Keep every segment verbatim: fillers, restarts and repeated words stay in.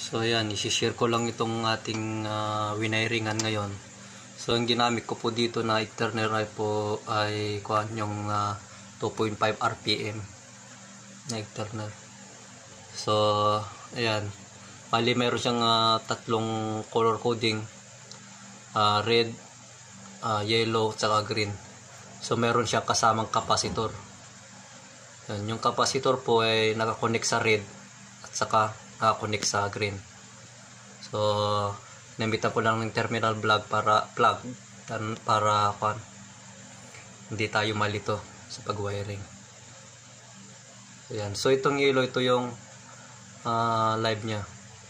So ayan, isi-share ko lang itong ating uh, winiringan ngayon. So ang ginamit ko po dito na Etherner ay po ay kuan yung uh, two point five R P M na Etherner. So ayan, bali meron siyang uh, tatlong color coding, uh, red, uh, yellow, tsaka green. So meron siyang kasamang capacitor. Yan, yung capacitor po ay nakakonect sa red at saka nakakonect sa green. So namitan ko lang ng terminal plug para plug tan para kuan hindi tayo malito sa pag-wiring. Ayan. So itong yellow, ito yung uh, live nya.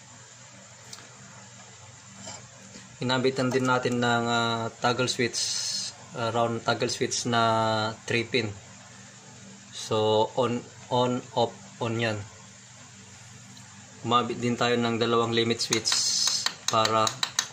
Inabitan din natin ng uh, toggle switch, uh, round toggle switch na three pin. So on on off on yan. Umabit din tayo ng dalawang limit switch para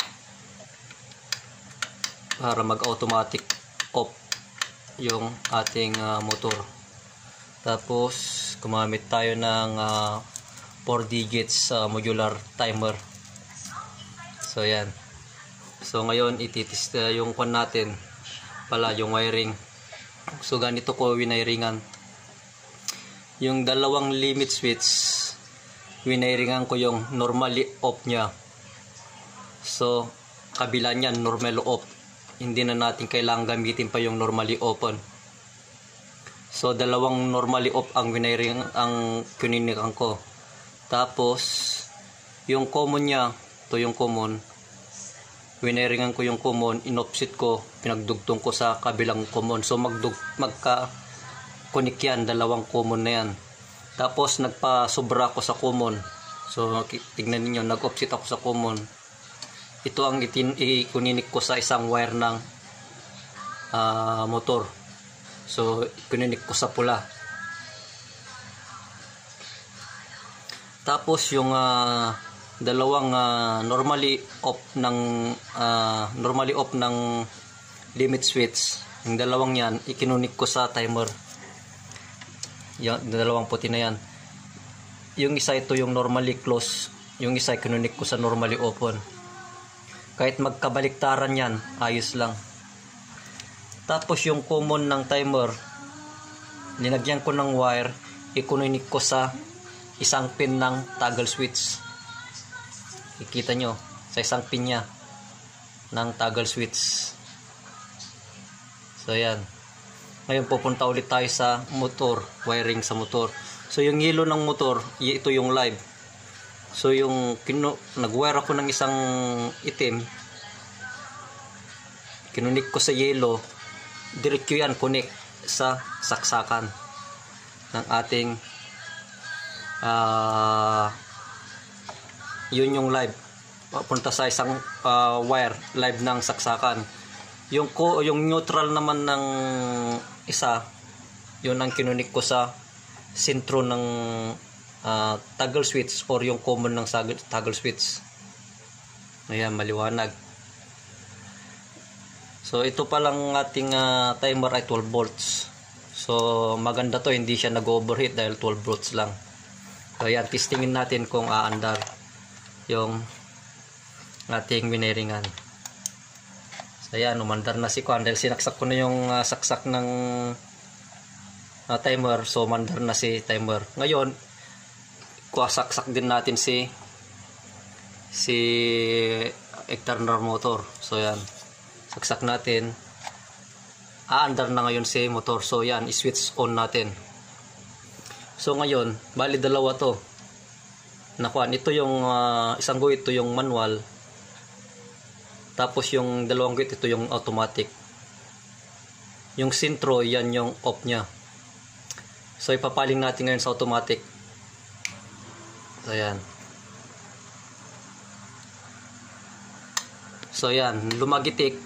para mag-automatic off yung ating uh, motor. Tapos gumamit tayo ng uh, four digits uh, modular timer. So yan. So ngayon ititis uh, yung kwan natin pala yung wiring. So ganito ko winiringan. Yung dalawang limit switch winiringan ko yung normally off nya. So kabila niyan normal off. Hindi na natin kailangan gamitin pa yung normally open. So dalawang normally off ang winiring ang pininikan ko. Tapos yung common nya, to yung common. Winiringan ko yung common, in-offset ko, pinagdugtong ko sa kabilang common. So magdug magka connect yan, dalawang common na yan. Tapos nagpa-sobra ako sa common. So tignan niyo, nag-offset ako sa common. Ito ang itin ikuninik ko sa isang wire ng uh, motor. So ikuninik ko sa pula. Tapos yung uh, dalawang uh, normally off ng uh, normally off ng limit switch, yung dalawang yan ikinunik ko sa timer. Yung dalawang puti na yan. Yung isa ito yung normally close, yung isa kinunik ko sa normally open. Kahit magkabaliktaran yan, ayos lang. Tapos yung common ng timer, linagyan ko ng wire, ikununik ko sa isang pin ng toggle switch. Ikita nyo, sa isang pin nya ng toggle switch. So yan. Ngayon pupunta ulit tayo sa motor, wiring sa motor. So yung yellow ng motor, ito yung live. So yung nag-wire ako ng isang itim, kinunik ko sa yellow, diretso yan connect sa saksakan ng ating uh, yun yung live. Papunta sa isang uh, wire, live ng saksakan. Yung ko yung neutral naman ng isa, yun ang kinunik ko sa sentro ng uh, toggle switch or yung common ng toggle switch. Ayan, maliwanag. So ito pa lang ating uh, timer ay twelve volts. So maganda to, hindi siya nag-overheat dahil twelve volts lang. So ayan, testingin natin kung aandar yung ating winiringan. So ayan, umandar na si Kwan dahil sinaksak ko na yung uh, saksak ng uh, timer. So umandar na si timer. Ngayon kuwasaksak din natin si si Etherner motor. So ayan, saksak natin, aandar na ngayon si motor. So ayan, i-switch on natin. So ngayon bali dalawa to na Kwan. Ito yung uh, isang go, ito yung manual. Tapos yung dalawang gate, ito yung automatic. Yung sintro, yan yung off nya. So ipapaling natin ngayon sa automatic. Ayan. So yan, lumagitik.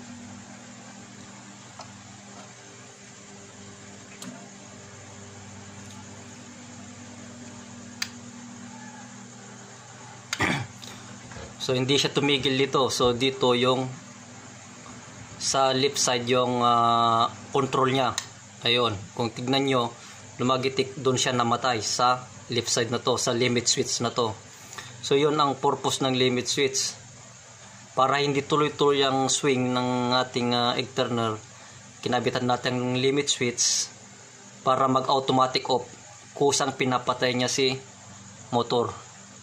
So hindi siya tumigil dito. So dito yung sa left side yung uh, control nya. Ayun, kung tignan nyo, lumagitik doon siya namatay sa left side na to, sa limit switch na to. So yun ang purpose ng limit switch. Para hindi tuloy-tuloy ang swing ng ating uh, egg turner, kinabitan natin ng limit switch para mag-automatic off kusang pinapatay niya si motor.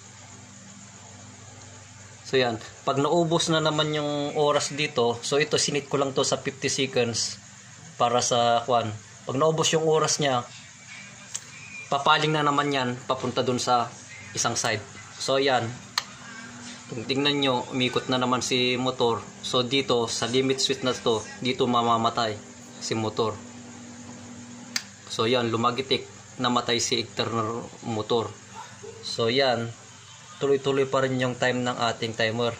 So yan, pag naubos na naman yung oras dito, so ito sinit ko lang to sa fifty seconds para sa kwan. Pag naubos yung oras niya, papaling na naman yan papunta dun sa isang side. So yan, kung tingnan nyo, umikot na naman si motor. So dito sa limit switch na to, dito mamamatay si motor. So yan, lumagitik, namatay si egg turner motor. So yan, tuloy-tuloy pa rin yung time ng ating timer.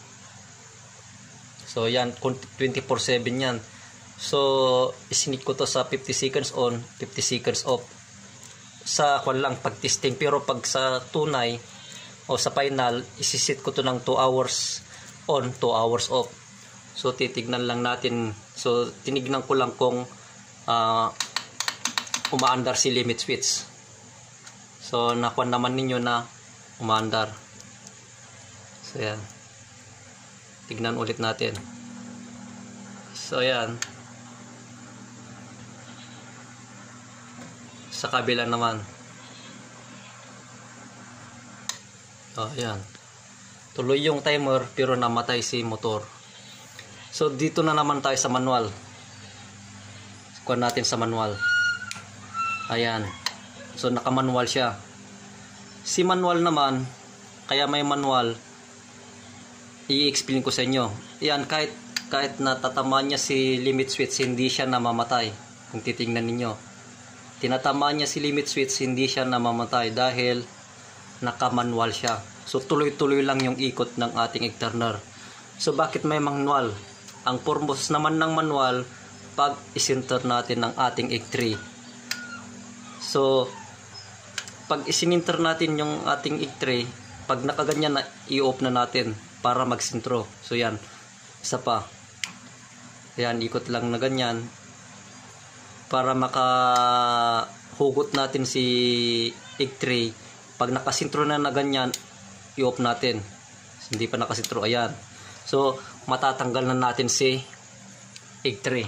So yan, twenty-four seven yan. So isinit ko to sa fifty seconds on, fifty seconds off. Sa kwan lang pag testing, pero pag sa tunay o sa final, isisit ko to ng two hours on, two hours off. So titignan lang natin. So tinignan ko lang kung uh, umaandar si limit switch. So nakuha naman ninyo na umaandar. So yan, tignan ulit natin. So yan, sa kabila naman. Oh, yan. Tuloy yung timer pero namatay si motor. So dito na naman tayo sa manual. Kuha natin sa manual. Ayan. So naka-manual siya. Si manual naman, kaya may manual, i-explain ko sa inyo. Yan, kahit kahit natatamaan niya si limit switch, hindi siya namamatay. Kung titingnan ninyo, tinatamaan niya si limit switch, hindi siya namamatay dahil naka-manual siya. So tuloy-tuloy lang yung ikot ng ating egg turner. So bakit may manual? Ang purpose naman ng manual, pag isinter natin ng ating egg tray. So pag isininter natin yung ating egg tray, pag nakaganyan na, i-off na natin para mag-sintro. So yan, isa pa. Yan, ikot lang na ganyan para makahugot natin si egg tray. Pag nakasintro na na ganyan, i-off natin. Hindi pa nakasintro, ayan. So matatanggal na natin si egg tray.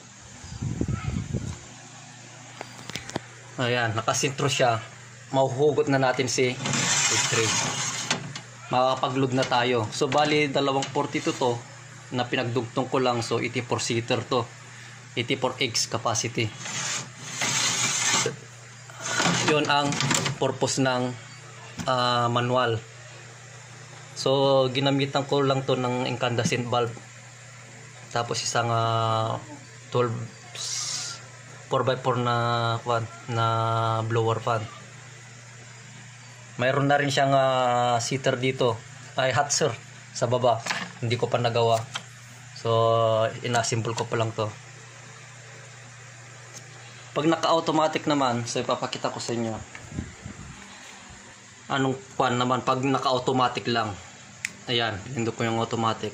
Ayan, nakasintro siya. Mahuhugot na natin si egg tray. Makakapag-load na tayo. So bali dalawang forty-two to na pinagdugtong ko lang. So eighty-four seater to, eighty-four eggs capacity. Yun ang purpose ng uh, manual. So ginamitan ko lang to ng incandescent bulb, tapos isang uh, twelve four by four na fan, na blower fan. Mayroon na rin siyang uh, seater dito, ay hot sir, sa baba. Hindi ko pa nagawa. So inassemble ko pa lang to. Pag naka-automatic naman, so ipapakita ko sa inyo. Anong pan naman pag naka-automatic lang. Ayan, hindi ko yung automatic.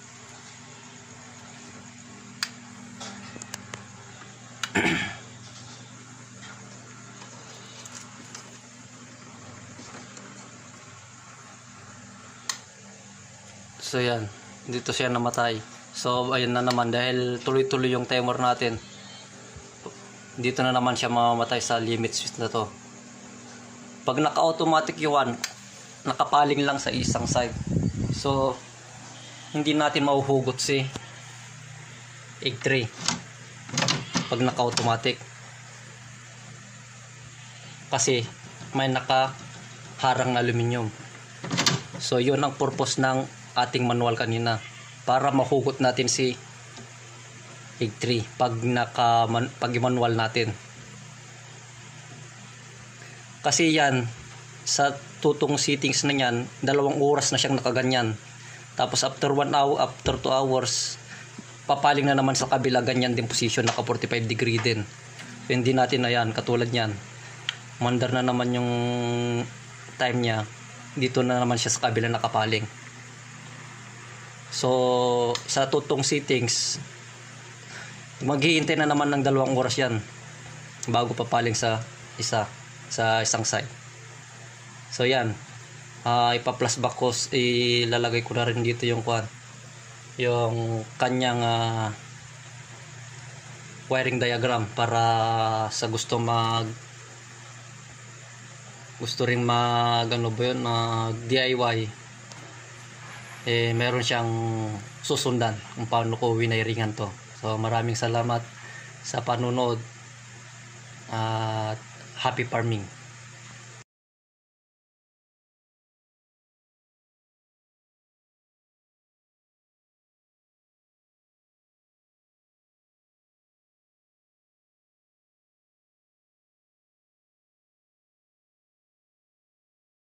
So yan, dito siya namatay. So ayun na naman, dahil tuloy-tuloy yung timer natin, dito na naman siya mamamatay sa limit switch na to. Pag naka-automatic yuan, nakapaling lang sa isang side. So hindi natin mahuhugot si egg tray pag naka-automatic, kasi may nakaharang na aluminium. So yun ang purpose ng ating manual kanina, para mahugot natin si egg tray pag naka pag manual natin. Kasi yan, sa tutong settings na yan, dalawang oras na siyang nakaganyan. Tapos after one hour, after two hours, papaling na naman sa kabila, ganyan din position, naka forty-five degree din. So, hindi natin na yan, katulad yan, mandar na naman yung time niya, dito na naman siya sa kabila nakapaling. So sa tutong settings, maghihintay na naman ng dalawang oras yan bago papaling sa isa, sa isang side. So yan, uh, ipa-plus back ko, ilalagay ko na rin dito yung kwan, yung kanyang uh, wiring diagram para sa gusto mag gusto ring mag ano ba yun, mag D I Y, eh meron siyang susundan kung paano ko winaringan to. So maraming salamat sa panunod at happy farming.